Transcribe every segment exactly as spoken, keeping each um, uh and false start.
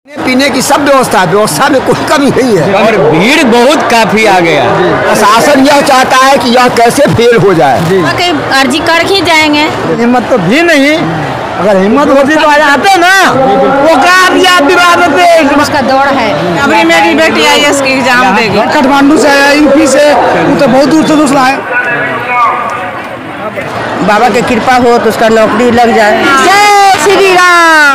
पीने की सब व्यवस्था है, व्यवस्था में कोई कमी नहीं है और भीड़ बहुत काफी आ गया। प्रशासन यह चाहता है कि यह कैसे फेल हो जाए। अर्जी कर ही जाएंगे। हिम्मत तो भी नहीं, अगर हिम्मत होती तो आ जाते ना। वो उसका दौड़ है। अभी मेरी बेटी आई एस की एग्जाम देगी। काठमांडू से है, यूपी से, तो बहुत दूर से दूसरा है। बाबा की कृपा हो तो उसका नौकरी लग जाए। जय श्री राम।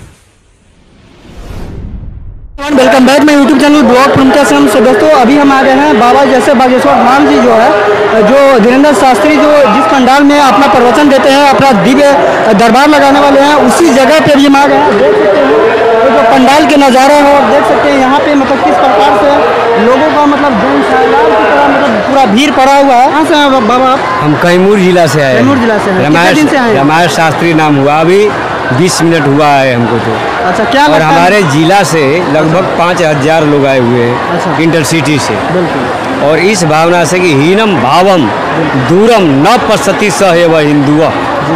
वेलकम बैक मैं यूट्यूब चैनल ब्लॉग प्रमुखाश्रम से। दोस्तों अभी हम आ गए हैं बाबा जैसे बागेश्वर धाम जी जो है, जो धीरेन्द्र शास्त्री जो जिस पंडाल में अपना प्रवचन देते हैं, अपना दिव्य दरबार लगाने वाले हैं, उसी जगह पे भी हम आ गए हैं। देख सकते हैं तो जो पंडाल के नज़ारा है, और देख सकते हैं यहाँ पे मतलब किस प्रकार से लोगों का मतलब जन सैलाब की तरह मतलब पूरा भीड़ पड़ा हुआ है। कहाँ से हैं बाबा? हम कैमूर जिला से आए। कैमूर जिला से हैं। रमेश शास्त्री नाम हुआ, अभी बीस मिनट हुआ है हमको तो। अच्छा, क्या और हमारे जिला से लगभग पाँच हजार लोग आए हुए हैं। अच्छा। इंटरसिटी से। बिल्कुल। और इस भावना से कि हीनम भावम दूरम न पश्यति स एव हिंदुआ,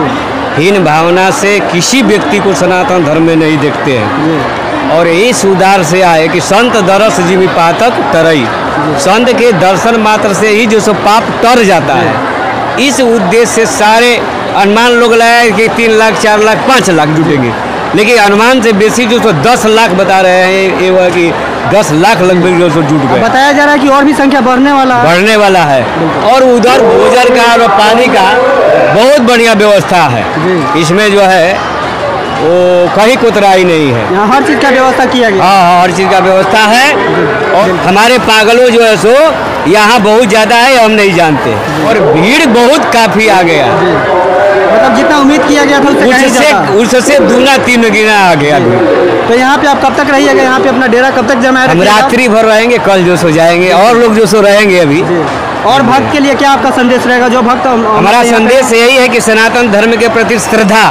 हीन भावना से किसी व्यक्ति को सनातन धर्म में नहीं देखते हैं। और इस उदार से आए कि संत दरस जीवी पातक तरई, संत के दर्शन मात्र से ही जो सो पाप तर जाता है। इस उद्देश्य से सारे अनुमान लोग लगाए कि तीन लाख चार लाख पाँच लाख जुटेंगे, लेकिन अनुमान से बेसी जो सो दस लाख बता रहे हैं। ये हुआ कि दस लाख लगभग जो सो जुट गए। बताया जा रहा है कि और भी संख्या बढ़ने वाला है। बढ़ने वाला है। और उधर भोजन का और पानी का बहुत बढ़िया व्यवस्था है। इसमें जो है वो कहीं कोतराई नहीं है। यहाँ हर चीज़ का व्यवस्था किया गया। हाँ हाँ, हर चीज़ का व्यवस्था है। और हमारे पागलों जो है सो यहाँ बहुत ज़्यादा है, हम नहीं जानते। और भीड़ बहुत काफ़ी आ गया, मतलब जितना उम्मीद किया गया था उससे उससे दूना तीन गुना आ गया भीड़। तो यहाँ पे आप कब तक रहिएगा? यहाँ पे अपना डेरा कब तक जमाए? हम रात्रि भर रहेंगे, कल जो सो जाएंगे, और लोग जो सो रहेंगे अभी। और भक्त के लिए क्या आपका संदेश रहेगा? जो भक्त हमारा संदेश यही है कि सनातन धर्म के प्रति श्रद्धा,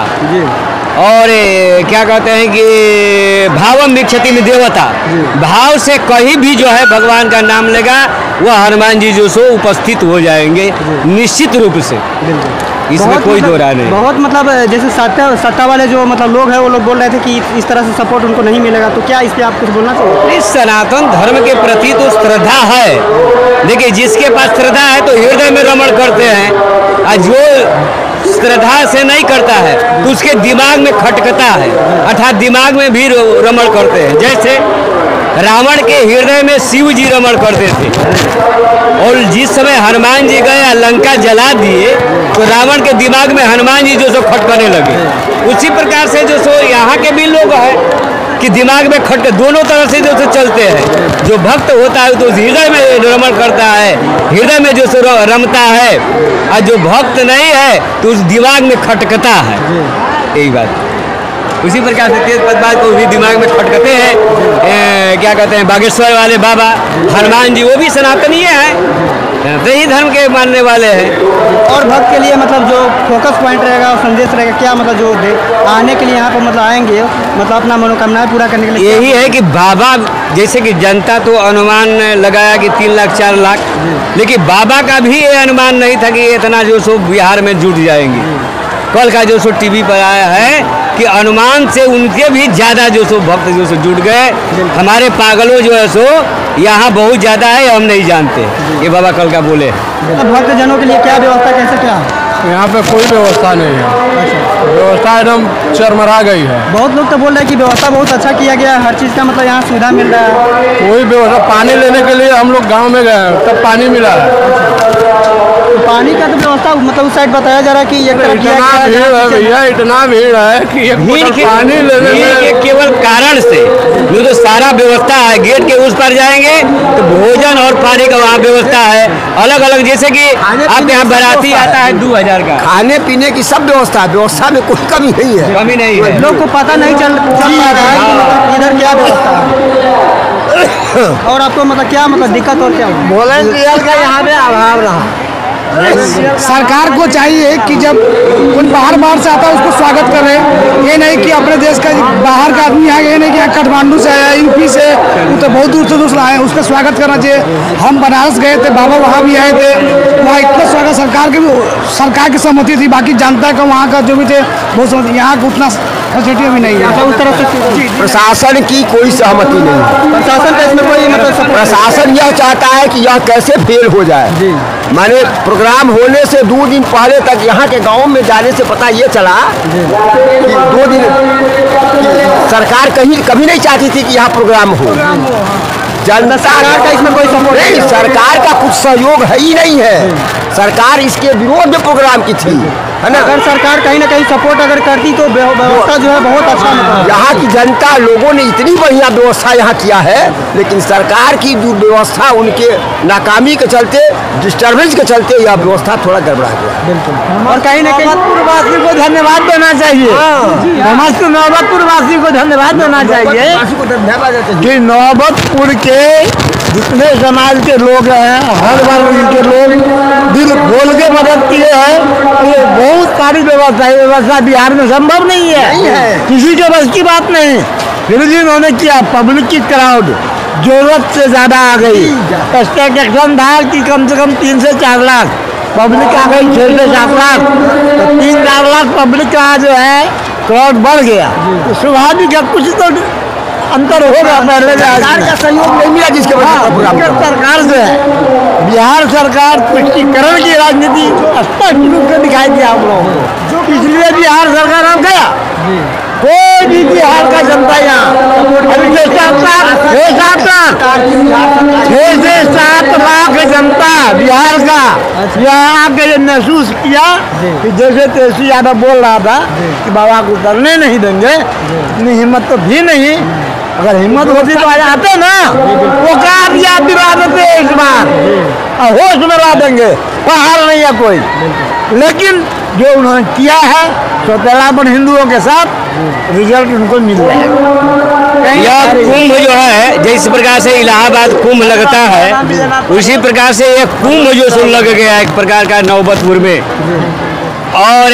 और क्या कहते हैं कि भावम विक्षति में देवता, भाव से कहीं भी जो है भगवान का नाम लेगा, वह हनुमान जी जो सो उपस्थित हो जाएंगे निश्चित रूप से। इसमें कोई दो राय नहीं। बहुत मतलब जैसे सत्ता सत्ता वाले जो मतलब लोग हैं, वो लोग बोल रहे थे कि इस तरह से सपोर्ट उनको नहीं मिलेगा, तो क्या इस पर आप कुछ बोलना चाहिए? इस सनातन धर्म के प्रति तो श्रद्धा है। देखिए, जिसके पास श्रद्धा है तो हृदय में रमण करते हैं, और जो श्रद्धा से नहीं करता है तो उसके दिमाग में खटकता है, अर्थात दिमाग में भी रमण करते हैं। जैसे रावण के हृदय में शिव जी रमण करते थे, और जिस समय हनुमान जी गए लंका जला दिए तो रावण के दिमाग में हनुमान जी जो सो खटकने लगे। उसी प्रकार से जो सो यहाँ के भी लोग हैं कि दिमाग में खटक दोनों तरह से जो सो चलते हैं। जो भक्त होता है तो हृदय में रमण करता है, हृदय में जो सो रमता है, और जो भक्त नहीं है तो उस दिमाग में खटकता है। यही बात उसी प्रकार से तेज पदबाज को भी दिमाग में खटकते हैं। ए, क्या कहते हैं, बागेश्वर वाले बाबा हनुमान जी, वो भी सनातनीय हैं, सही धर्म के मानने वाले हैं। और भक्त के लिए मतलब जो फोकस पॉइंट रहेगा और संदेश रहेगा क्या, मतलब जो दे आने के लिए यहाँ पर मतलब आएंगे, मतलब अपना मनोकामनाएं पूरा करने के लिए? यही है कि बाबा, जैसे कि जनता तो अनुमान लगाया कि तीन लाख चार लाख, लेकिन बाबा का भी ये अनुमान नहीं था कि इतना जो सो बिहार में जुट जाएंगे। कल का जो सो टीवी पर आया है कि अनुमान से उनके भी ज़्यादा जो सो भक्त जो सो जुट गए। हमारे पागलों जो है सो यहाँ बहुत ज़्यादा है, हम नहीं जानते। ये बाबा कल का बोले। भक्त जनों के लिए क्या व्यवस्था, कैसे क्या? यहाँ पे कोई व्यवस्था नहीं है। व्यवस्था एकदम चरमरा गई है। बहुत लोग तो बोल रहे हैं कि व्यवस्था बहुत अच्छा किया गया है, हर चीज़ का मतलब यहाँ सुविधा मिल रहा है। कोई व्यवस्था, पानी लेने के लिए हम लोग गांव में गए तब पानी मिला है। तो पानी का तो व्यवस्था मतलब उस साइड बताया जा रहा है कि एक तरफ किया इतना गया भीड़ है भैया, इतना भीड़ है कि एक भीड़ बोतल के पानी लेने भीड़ के में केवल कारण से जो तो सारा व्यवस्था है। गेट के उस पर जाएंगे तो भोजन और पानी का वहाँ व्यवस्था है अलग अलग। जैसे कि आप यहाँ बाराती आता है दो हजार का, खाने पीने की सब व्यवस्था है, व्यवस्था में कोई कमी नहीं है। कमी नहीं है। लोग को पता नहीं चल चल पा रहा है कि मतलब इधर क्या व्यवस्था है। और आपको मतलब क्या मतलब दिक्कत और क्या वॉलंटियर का यहाँ पे अभाव रहा। सरकार को चाहिए कि जब कोई बाहर बाहर से आता है उसको स्वागत करे। ये नहीं कि अपने देश का बाहर का आदमी आए, ये नहीं कि काठमांडू से आया, यूपी से, वो तो बहुत दूर से दूसरा आए, उसका स्वागत करना चाहिए। हम बनारस गए थे, बाबा वहाँ भी आए थे, वहाँ इतना स्वागत सरकार के भी सरकार की सहमति थी, बाकी जनता का वहाँ का जो भी थे बहुत सहमति। यहाँ का उतना फैसिलिटी भी नहीं है। अच्छा, उस तरह से प्रशासन की कोई सहमति नहीं है। प्रशासन का इसमें कोई मतलब support- प्रशासन यह चाहता है कि यह कैसे फेल हो जाए। माने प्रोग्राम होने से दो दिन पहले तक यहाँ के गांव में जाने से पता ये चला कि दो दिन कि सरकार कहीं कभी नहीं चाहती थी कि यहाँ प्रोग्राम हो। जनता सरकार का इसमें कोई सपोर्ट नहीं, सरकार का कुछ सहयोग है ही नहीं है। सरकार इसके विरोध में प्रोग्राम की थी, है ना। अगर सरकार कहीं ना कहीं सपोर्ट अगर करती तो व्यव- व्यवस्था जो है बहुत अच्छा मतलब यहाँ की जनता लोगों ने इतनी बढ़िया व्यवस्था यहाँ किया है, लेकिन सरकार की दुर्व्यवस्था उनके नाकामी के चलते, डिस्टर्बेंस के चलते यह व्यवस्था थोड़ा गड़बड़ा गया। और कहीं ना कहीं नौबतपुरवासी को धन्यवाद देना चाहिए। समस्त नौबतपुरवासी को धन्यवाद देना चाहिए कि नौबतपुर के जितने समाज के लोग हैं, हर वर्ग के लोग दिल खोल के मदद किए हैं। ये बहुत सारी व्यवस्था है, व्यवस्था बिहार में संभव नहीं है, नहीं है। किसी के बस की बात नहीं। फिर भी उन्होंने किया। पब्लिक की क्राउड जरूरत से ज्यादा आ गई। एक्सपेक्टेशन था कि कम से कम तीन से चार लाख पब्लिक आ गई, छह से सात लाख, तो तीन चार लाख पब्लिक का जो है क्राउड बढ़ गया। तो स्वाभाविक है कुछ तो अंतर होगा। पहले सरकार का सहयोग नहीं मिला, जिसके वजह से सरकार से है। बिहार सरकार तुष्टीकरण की राजनीति स्पष्ट रूप से दिखाई दी आप लोगों को, इसलिए बिहार सरकार अब गया। कोई भी बिहार का जनता यहाँ अभी छह सात लाख छह सात लाख छह से सात लाख जनता बिहार का यहाँ आके ये महसूस किया कि जैसे तेजस्वी यादव बोल रहा था कि बाबा को करने नहीं देंगे, इतनी हिम्मत तो भी नहीं। अगर हिम्मत होती तो आ आते ना, वो कहा दिया दिला देते इस बार, होश में ला देंगे, बाहर नहीं है कोई। लेकिन जो उन्होंने किया है सौतेलापन हिंदुओं के साथ, रिजल्ट उनको मिल जाएगा। यह कुंभ जो है जिस प्रकार से इलाहाबाद कुंभ लगता है, उसी प्रकार से यह कुंभ जो सो लग गया एक प्रकार का नौबतपुर में। और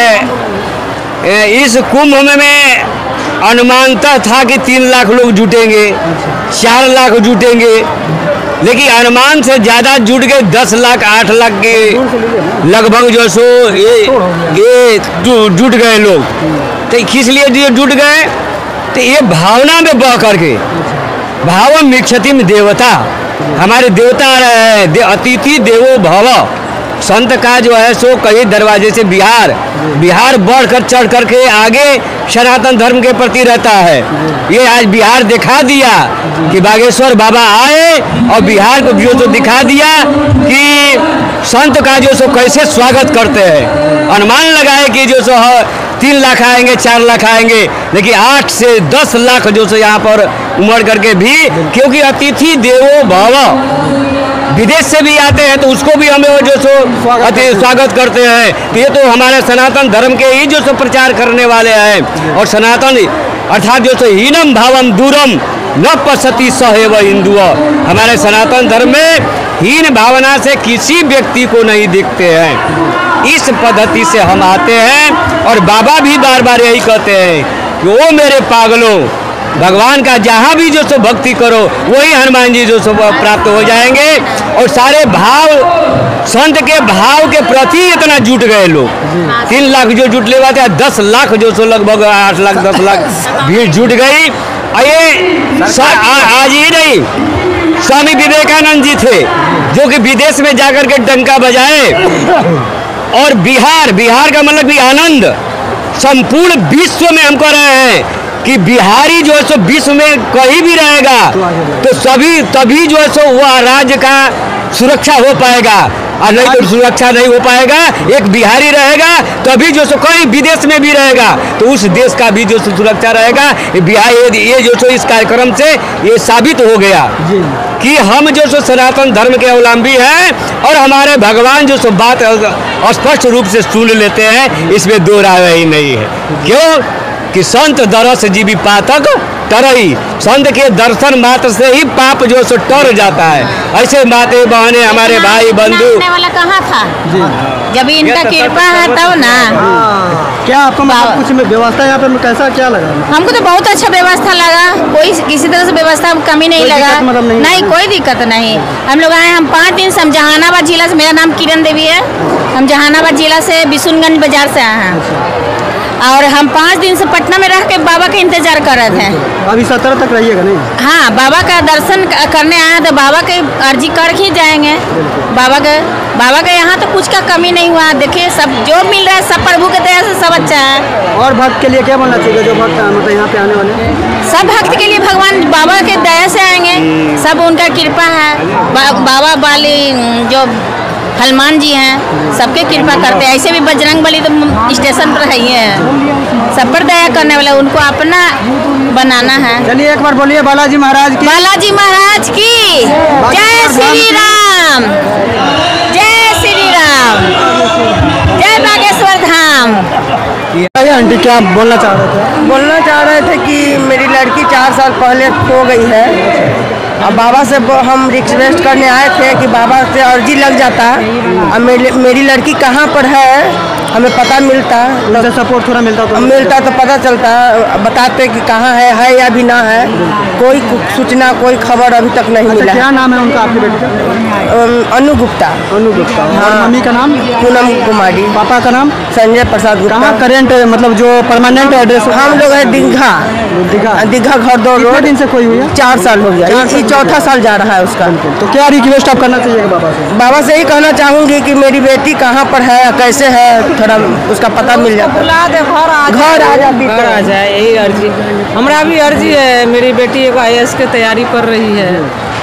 ए, इस कुंभ में, में अनुमानतः था कि तीन लाख लोग जुटेंगे, चार लाख जुटेंगे, लेकिन अनुमान से ज़्यादा जुट गए दस लाख आठ लाख के लगभग जो सो ये ये जुट गए लोग। तो किस लिए जुट गए? तो ये भावना में बह करके, भावम मिक्षति में देवता, हमारे देवता आ रहे हैं, दे, अतिथि देवो भव। संत का जो है सो कई दरवाजे से बिहार बिहार बढ़ कर चढ़ करके आगे सनातन धर्म के प्रति रहता है। ये आज बिहार दिखा दिया कि बागेश्वर बाबा आए और बिहार को जो तो दिखा दिया कि संत का जो सो कैसे स्वागत करते हैं। अनुमान लगाए कि जो सो तीन लाख आएंगे, चार लाख आएंगे, लेकिन आठ से दस लाख जो सो यहाँ पर उमड़ करके भी, क्योंकि अतिथि देवो भव, विदेश से भी आते हैं तो उसको भी हमें जो सो अति स्वागत करते हैं। तो ये तो हमारे सनातन धर्म के ही जो सो प्रचार करने वाले हैं। और सनातन अर्थात जो सो हीनम भावम दूरम न पश्यति सहेव हिंदुओ, हमारे सनातन धर्म में हीन भावना से किसी व्यक्ति को नहीं देखते हैं। इस पद्धति से हम आते हैं और बाबा भी बार बार यही कहते हैं कि वो मेरे पागलों, भगवान का जहाँ भी जो सो भक्ति करो वही हनुमान जी जो सो प्राप्त हो जाएंगे। और सारे भाव संत के भाव के प्रति इतना जुट गए लोग। तीन लाख जो जुट ले बात है, दस लाख जो सो लगभग आठ लाख दस लाख भीड़ जुट गई। ये आज ही नहीं, स्वामी विवेकानंद जी थे जो कि विदेश में जाकर के डंका बजाए। और बिहार बिहार का मतलब भी आनंद, संपूर्ण विश्व में हम कह रहे हैं कि बिहारी जो है सो विश्व में कहीं भी रहेगा तो सभी तभी जो है सो वह राज्य का सुरक्षा हो पाएगा, और नहीं तो सुरक्षा नहीं हो पाएगा। एक बिहारी रहेगा तभी जो सो कहीं विदेश में भी रहेगा तो उस देश का भी जो सो सुरक्षा रहेगा। बिहार ये जो सो इस कार्यक्रम से ये साबित हो गया कि हम जो सो सनातन धर्म के अवलंबी हैं और हमारे भगवान जो सो बात स्पष्ट रूप से सुन लेते हैं, इसमें दो राय ही नहीं है। क्यों कि संत दरस जीवी पातक तरई, संत के दर्शन मात्र से ही पाप जो सो टर जाता है। ऐसे माते बहने हमारे भाई बंधु वाला कहाँ था जब इनका कृपा है तब ना। क्या आपको मतलब कुछ में व्यवस्था यहाँ पे कैसा क्या लगा? हमको तो बहुत अच्छा व्यवस्था लगा, कोई किसी तरह से व्यवस्था में कमी नहीं लगा। मतलब नहीं, नहीं कोई दिक्कत नहीं। हम लोग आए, हम पाँच दिन से, हम जहानाबाद जिला से, मेरा नाम किरण देवी है, हम जहानाबाद जिला से बिशुनगंज बाजार से आए हैं। और हम पाँच दिन से पटना में रह के बाबा का इंतजार कर रहे थे। अभी सत्रह तक रहिएगा नहीं? हाँ, बाबा का दर्शन करने आए तो बाबा के अर्जी कर ही जाएंगे। बाबा के बाबा के यहाँ तो कुछ का कमी नहीं हुआ। देखिए सब जो मिल रहा है सब प्रभु के दया से सब अच्छा है। और भक्त के लिए क्या बोलना चाहिए जो भक्त मतलब यहाँ पे आने वाले? सब भक्त के लिए भगवान बाबा के दया से आएंगे, सब उनका कृपा है। बा, बाबा बाली जो हनुमान जी हैं सबके कृपा करते हैं। ऐसे भी बजरंग बली तो स्टेशन पर है ही है, सब पर दया करने वाला, उनको अपना बनाना है। चलिए एक बार बोलिए बालाजी महाराज की। बालाजी महाराज की जय श्री राम, जय श्री राम, जय बागेश्वर धाम। आंटी क्या बोलना चाह रहे थे? बोलना चाह रहे थे कि मेरी लड़की चार साल पहले खो गई है। अब बाबा से हम रिक्वेस्ट करने आए थे कि बाबा से अर्जी लग जाता। अब मेरी मेरी लड़की कहाँ पर है हमें पता मिलता, तो सपोर्ट थोड़ा मिलता तो मिलता तो पता चलता, बताते कि कहाँ है है या भी ना है। कोई सूचना कोई खबर अभी तक नहीं अच्छा, मिला। क्या नाम है उनका आपके बेटे का? अनु गुप्ता। अनु गुप्ता। हाँ। और मम्मी का नाम? पूनम कुमारी। पापा का नाम? संजय प्रसाद गुप्ता। कहाँ करेंट मतलब जो परमानेंट एड्रेस? हम लोग है दीघा। दीघा दीघा घर दो कितने दिन से खोई हुई है? चार साल हो गया, ये चौथा साल जा रहा है उसका। तो क्या रिक्वेस्ट आप करना चाहिए बाबा से? बाबा से ही कहना चाहूंगी कि मेरी बेटी कहाँ पर है, कैसे है, थोड़ा उसका पता मिल जाता। बुला दे, घर आ घर आ जाती घर आ जाए, यही अर्जी हमारा भी अर्जी है। मेरी बेटी एक आई ए एस की तैयारी कर रही है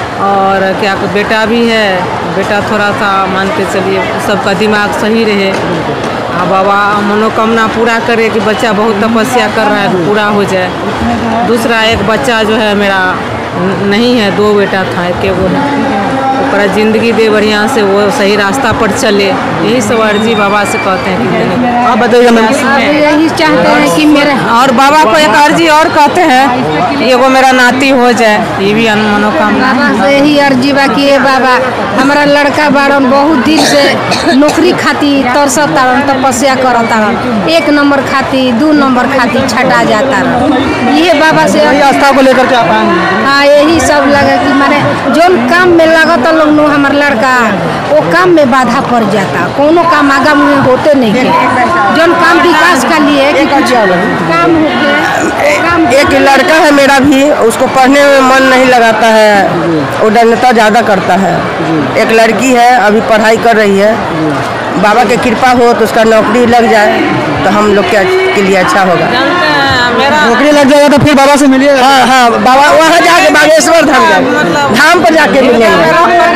और क्या बेटा भी है। बेटा थोड़ा सा मान के चलिए सबका दिमाग सही रहे। हाँ, बाबा मनोकामना पूरा करे कि बच्चा बहुत तपस्या कर रहा है, पूरा हो जाए। दूसरा एक बच्चा जो है मेरा नहीं है, दो बेटा था, एक वो पूरा जिंदगी दे बढ़िया से, वो सही रास्ता पर चले। यही सब अर्जी बाबा से कहते हैं कि आप बताइएगा मैम। यही चाहते हैं कि मेरे और बाबा को एक अर्जी और कहते हैं ये वो मेरा नाती हो जाए, ये भी मनोकामना। बाबा से यही अर्जी बा कि बाबा हमारा लड़का बाड़न बहुत दिन से नौकरी खाती तरसत तारन, तपस्या करत तारन, एक नंबर खाती दो नंबर खाती छटा जाता रन। ये बाबा से यही आस्था को लेकर के आप आए? हाँ, यही सब लगा कि माने जो काम में लगत लोग नो हमार लड़का वो काम में बाधा पड़ जाता। कोनो काम आगा में होते नहीं है, जो काम विकास का लिए कि कुछ काम हो गया। एक लड़का है मेरा भी, उसको पढ़ने में मन नहीं लगाता है, वो डरता ज़्यादा करता है। एक लड़की है अभी पढ़ाई कर रही है, बाबा की कृपा हो तो उसका नौकरी लग जाए तो हम लोग के लिए अच्छा होगा। नौकरी लग जाएगा तो फिर बाबा से मिलिए? हाँ हाँ, बाबा वहाँ जाके बागेश्वर धाम जाए, धाम पर जाके मिलेंगे।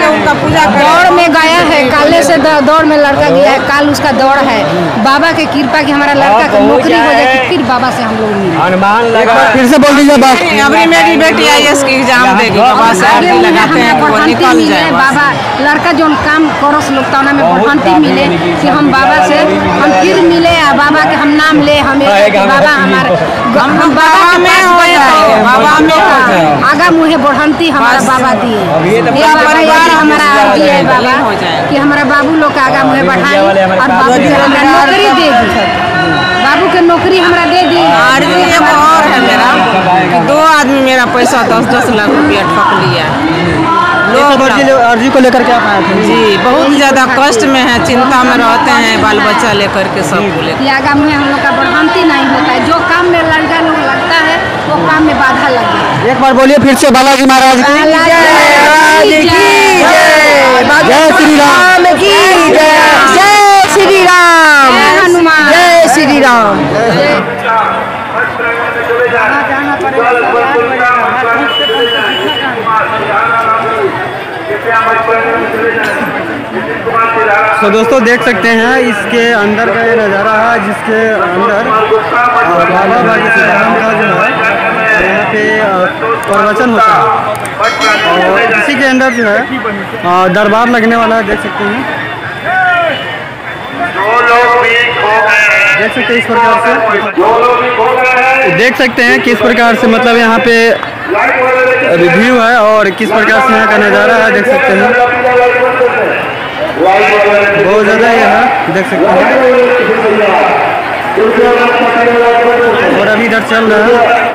दौड़ में गया है, काले से दौड़ में लड़का गया है, काल उसका दौड़ है। बाबा के कृपा कि हमारा लड़का को नौकरी हो जाए कि फिर बाबा से हम लोग मिले। अनुमान लगा। फिर से बोल दीजिए बात। अभी मेरी बेटी आई ए एस की एग्जाम देगी, बाबा से अर्जी लगाते हैं कि वो निकल जाए। बाबा लड़का जो काम करस लोग तो में बढ़ंती मिले कि हम बाबा से हम फिर मिले, बाबा के हम नाम ले, हमें बाबा हमारे हम बाबा में हो जाए, बाबा में आगा मुहे बढ़ंती हमारा बाबा दिए। ये परिवार हमारा अर्जी है बाबा कि हमारा बाबू लोग आगा मुहे बढ़ाए और बाबू के हमारा नौकरी दे दी, बाबू के नौकरी हमारा दे दी। अर्जी एक और है मेरा कि दो आदमी मेरा पैसा दस दस लाख रुपया ठक लिया। लोग अर्जी को लेकर के आप आए थे? जी, बहुत ज़्यादा कष्ट में है, चिंता में रहते हैं, बाल बच्चा लेकर के सब को लेकर। आगा मुहे हम लोग का बढ़ंती नहीं होता है, जो काम में लड़का लोग लगता है वो काम में बाधा लग जाता है। एक बार बोलिए फिर से बालाजी महाराज की जय श्री राम की जय, जय श्री राम, हनुमान जय श्री राम। तो दोस्तों देख सकते हैं इसके अंदर का ये नज़ारा है, जिसके अंदर बाबा बागेश्वर धाम का जो है यहाँ पे प्रवचन होता है और इसी के अंदर जो है दरबार लगने वाला है। देख सकते हैं, देख सकते हैं इस प्रकार से देख सकते हैं किस प्रकार से मतलब यहाँ पे रिव्यू है और किस प्रकार से यहाँ का नज़ारा है। देख सकते हैं बहुत ज़्यादा यहाँ देख सकते हैं और अभी इधर चल रहा है।